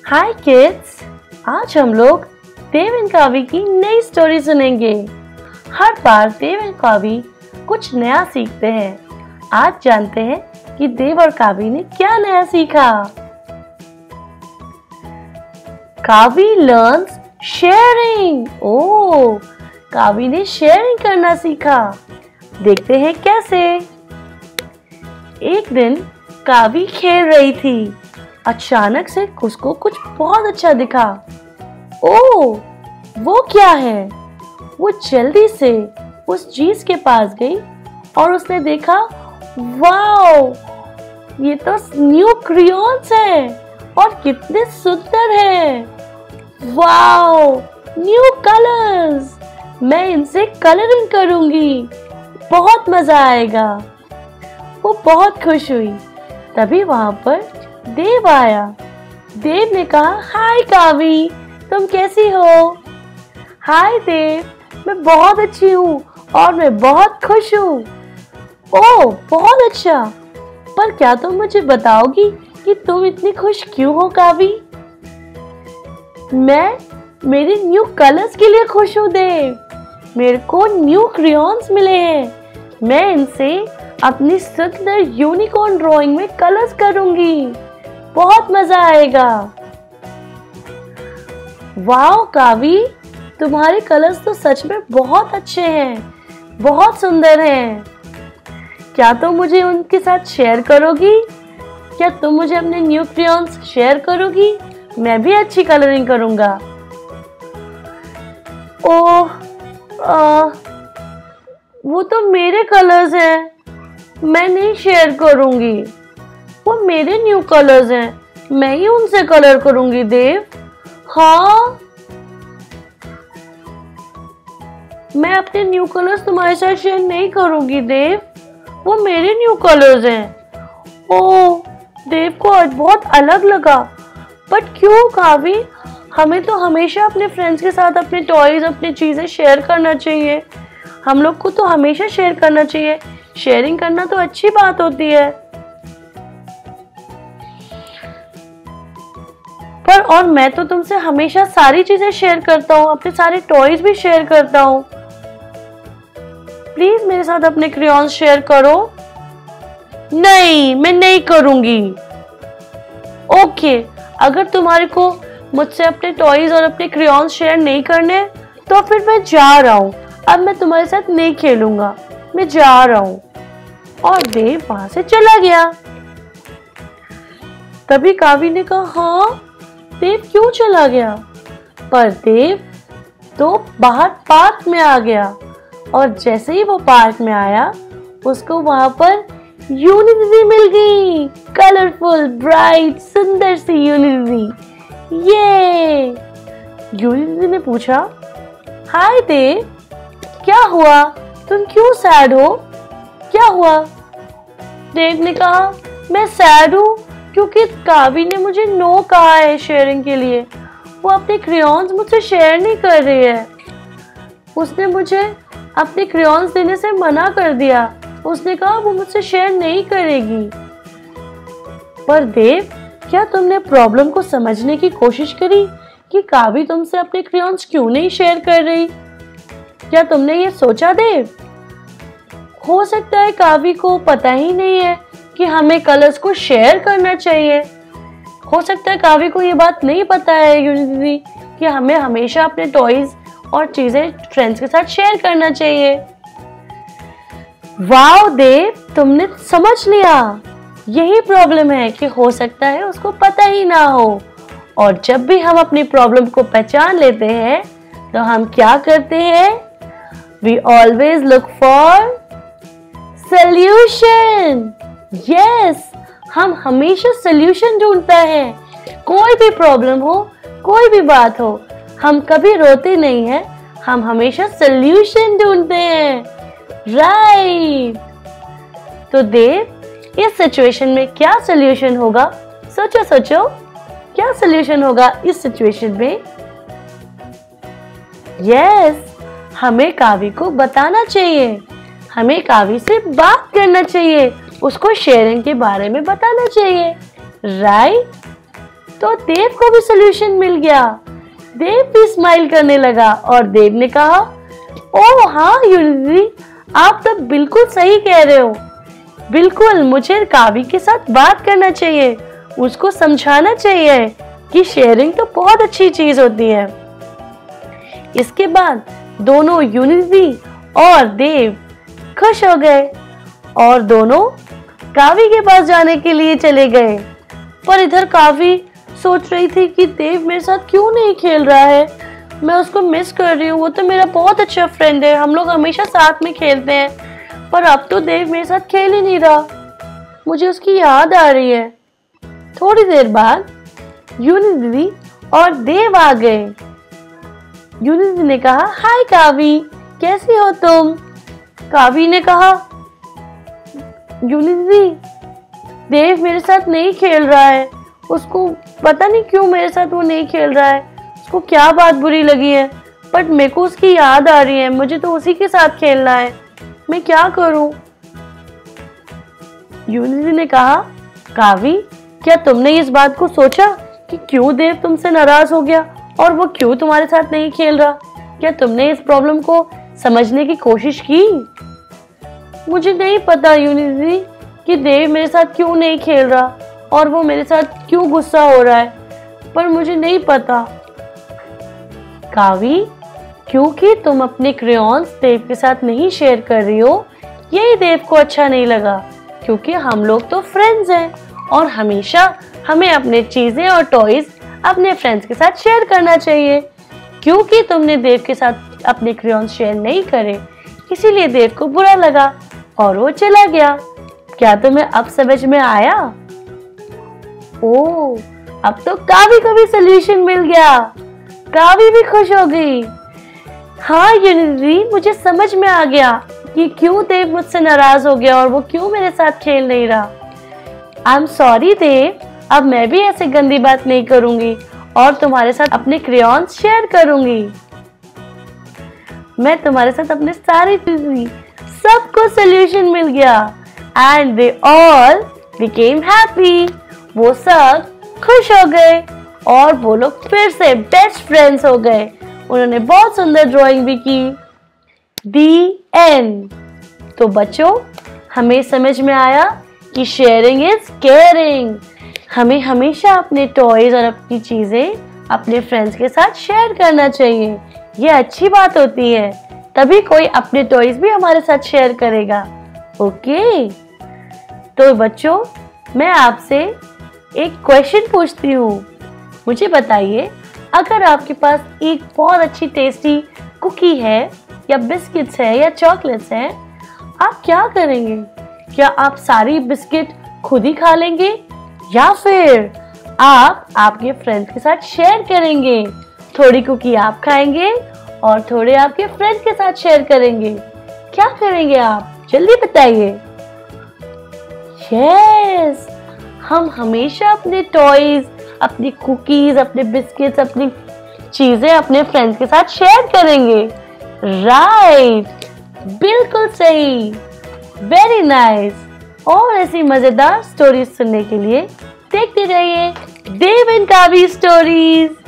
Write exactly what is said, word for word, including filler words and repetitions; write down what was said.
हाय kids, आज हम लोग देव एंड कावी की नई स्टोरी सुनेंगे। हर बार देव एंड कावी कुछ नया सीखते हैं। आज जानते हैं कि देव और कावी ने क्या नया सीखा। कावी लर्न्स शेयरिंग। ओह, कावी ने शेयरिंग करना सीखा। देखते हैं कैसे। एक दिन कावी खेल रही थी। अचानक से उसको कुछ बहुत अच्छा दिखा। ओह, वो क्या है? वो जल्दी से उस चीज के पास गई और उसने देखा, वाओ, ये तो न्यू क्रेयॉन्स है और कितने सुंदर हैं। वाओ, न्यू कलर्स, मैं इनसे कलरिंग करूंगी, बहुत मजा आएगा। वो बहुत खुश हुई। तभी वहां पर देव आया। देव ने कहा, हाय कावी, तुम कैसी हो? हाय देव, मैं बहुत अच्छी हूँ और मैं बहुत खुश हूँ। ओह, बहुत अच्छा, पर क्या तुम मुझे बताओगी कि तुम इतनी खुश क्यों हो कावी? मैं मेरे न्यू कलर्स के लिए खुश हूँ देव। मेरे को न्यू क्रेयॉन्स मिले हैं। मैं इनसे अपनी सुंदर यूनिकॉर्न ड्राइंग में कलर्स करूंगी, बहुत मजा आएगा। वाओ कावी, तुम्हारे कलर्स तो सच में बहुत अच्छे हैं, बहुत सुंदर हैं। क्या तुम मुझे उनके साथ शेयर करोगी? क्या तुम मुझे अपने न्यू क्रेयॉन्स शेयर करोगी? मैं भी अच्छी कलरिंग करूंगा। ओह, आ, वो तो मेरे कलर्स हैं, मैं नहीं शेयर करूंगी। वो मेरे न्यू कलर्स हैं, मैं ही उनसे कलर करूंगी देव। हाँ, मैं अपने न्यू कलर्स तुम्हारे साथ शेयर नहीं करूंगी देव, वो मेरे न्यू कलर्स हैं। ओह, देव को आज बहुत अलग लगा। बट क्यों कावी? हमें तो हमेशा अपने फ्रेंड्स के साथ अपने टॉयज, अपनी चीजें शेयर करना चाहिए। हम लोग को तो हमेशा शेयर करना चाहिए। शेयरिंग करना तो अच्छी बात होती है। पर और मैं तो तुमसे हमेशा सारी चीजें शेयर करता हूँ, अपने सारे टॉयज भी शेयर करता हूँ। प्लीज मेरे साथ अपने क्रेयॉन्स शेयर करो। नहीं, मैं नहीं करूंगी। ओके, अगर तुम्हारे को मुझसे अपने टॉयज और अपने क्रेयॉन्स शेयर नहीं करने तो फिर मैं जा रहा हूँ। अब मैं तुम्हारे साथ नहीं खेलूंगा, मैं जा रहा हूँ। और देव वहां से चला गया। तभी कावी ने कहा, हाँ, देव क्यों चला गया? पर देव तो बाहर पार्क में आ गया और जैसे ही वो पार्क में आया, उसको वहां पर यूनी दीदी मिल गई। कलरफुल, ब्राइट, सुंदर सी यूनी दीदी। ये यूनी दीदी ने पूछा, हाय देव, क्या हुआ? तुम क्यों सैड हो? क्या हुआ? देव ने कहा, मैं सैड हूँ क्योंकि कावी ने मुझे नो कहा है शेयरिंग के लिए। वो अपने क्रेयॉन्स मुझसे शेयर नहीं कर रही है। उसने मुझे अपने क्रेयॉन्स देने से मना कर दिया। उसने कहा वो मुझसे शेयर नहीं करेगी। पर देव, क्या तुमने प्रॉब्लम को समझने की कोशिश करी कि कावी तुमसे अपने क्रेयॉन्स क्यों नहीं शेयर कर रही? क्या तुमने ये सोचा देव? हो सकता है कावी को पता ही नहीं है कि हमें कलर्स को शेयर करना चाहिए। हो सकता है कावी को ये बात नहीं पता है यूनी दीदी कि हमें हमेशा अपने टॉयज और चीजें फ्रेंड्स के साथ शेयर करना चाहिए। वाओ देव, तुमने समझ लिया। यही प्रॉब्लम है कि हो सकता है उसको पता ही ना हो। और जब भी हम अपनी प्रॉब्लम को पहचान लेते हैं तो हम क्या करते हैं? We always look for solution. Yes, हम हमेशा सॉल्यूशन ढूंढता है। कोई भी प्रॉब्लम हो, कोई भी बात हो, हम कभी रोते नहीं हैं, हम हमेशा सॉल्यूशन ढूंढते हैं। राइट। तो देव, इस सिचुएशन में क्या सॉल्यूशन होगा? सोचो सोचो, क्या सॉल्यूशन होगा इस सिचुएशन में? यस, हमें कावी को बताना चाहिए। हमें कावी से बात करना चाहिए, उसको शेयरिंग के बारे में बताना चाहिए। राइट? तो देव को भी सोल्यूशन मिल गया। देव भी स्माइल करने लगा और देव ने कहा, ओह हाँ यूनिवर्सिटी, आप तो बिल्कुल सही कह रहे हो। बिल्कुल, मुझे कावी के साथ बात करना चाहिए, उसको समझाना चाहिए कि शेयरिंग तो बहुत अच्छी चीज होती है। इसके बाद दोनों यूनिवर्सिटी और देव खुश हो गए और दोनों कावी के पास जाने के लिए चले गए। पर इधर कावी सोच रही थी कि देव मेरे साथ क्यों नहीं खेल रहा है, मैं उसको मिस कर रही हूँ, वो तो मेरा बहुत अच्छा फ्रेंड है, हम लोग हमेशा साथ में खेलते हैं, पर अब तो देव मेरे साथ खेल ही नहीं रहा, मुझे उसकी याद आ रही है। थोड़ी देर बाद यूनी दीदी और देव आ गए। यूनी दीदी ने कहा, हाय कावी, कैसी हो तुम? कावी ने कहा, यूनी दीदी, देव मेरे साथ नहीं खेल रहा है, उसको पता नहीं क्यों मेरे साथ वो नहीं खेल रहा है, उसको क्या बात बुरी लगी है, बट मेरे को उसकी याद आ रही है, मुझे तो उसी के साथ खेलना है, मैं क्या करूं? यूनिवर्सिटी ने कहा, कावी, क्या तुमने इस बात को सोचा कि क्यों देव तुमसे नाराज हो गया और वो क्यों तुम्हारे साथ नहीं खेल रहा? क्या तुमने इस प्रॉब्लम को समझने की कोशिश की? मुझे नहीं पता यूनिवर्सिटी कि देव मेरे साथ क्यों नहीं खेल रहा और वो मेरे साथ क्यों गुस्सा हो रहा है, पर मुझे नहीं पता। कावी, क्योंकि तुम अपने क्रेयॉन्स देव के साथ नहीं शेयर कर रही हो, यही देव को अच्छा नहीं लगा, क्योंकि हम लोग तो फ्रेंड्स हैं और हमेशा हमें अपने चीजें और टॉयज अपने फ्रेंड्स के साथ शेयर करना चाहिए। क्योंकि तुमने देव के साथ अपने क्रेयॉन्स शेयर नहीं करे, इसीलिए देव को बुरा लगा और वो चला गया। क्या तुम्हें अब समझ में आया? ओह, अब तो कावी को भी सोल्यूशन मिल गया, कावी भी खुश हो गई। हाँ यूनिवर्सिटी, मुझे समझ में आ गया कि क्यों देव मुझसे नाराज हो गया और वो क्यों मेरे साथ खेल नहीं रहा। आई एम सॉरी देव, अब मैं भी ऐसे गंदी बात नहीं करूंगी और तुम्हारे साथ अपने क्रेयॉन्स शेयर करूंगी। मैं तुम्हारे साथ अपने सारी चीजें, सबको सोल्यूशन मिल गया and they all became happy. वो सब खुश हो गए और वो लोग फिर से बेस्ट फ्रेंड्स हो गए। उन्होंने बहुत सुंदर ड्राइंग भी की। The end. तो बच्चों, हमें समझ में आया कि शेयरिंग इज केयरिंग। हमें हमेशा अपने टॉयज और अपनी चीजें अपने फ्रेंड्स के साथ शेयर करना चाहिए, ये अच्छी बात होती है, तभी कोई अपने टॉयज भी हमारे साथ शेयर करेगा। ओके, तो बच्चों, मैं आपसे एक क्वेश्चन पूछती हूँ। मुझे बताइए, अगर आपके पास एक बहुत अच्छी टेस्टी कुकी है या बिस्किट्स है या चॉकलेट्स हैं, आप क्या करेंगे? क्या आप सारी बिस्किट खुद ही खा लेंगे या फिर आप आपके फ्रेंड्स के साथ शेयर करेंगे? थोड़ी कुकी आप खाएंगे और थोड़े आपके फ्रेंड्स के साथ शेयर करेंगे। क्या करेंगे आप? जल्दी बताइए। यस, हम हमेशा अपने टॉयज, अपनी कुकीज, अपने बिस्किट्स, अपनी चीजें अपने फ्रेंड्स के साथ शेयर करेंगे। राइट, बिल्कुल सही, वेरी नाइस। और ऐसी मजेदार स्टोरीज सुनने के लिए देखते रहिए देव एंड कावी स्टोरीज।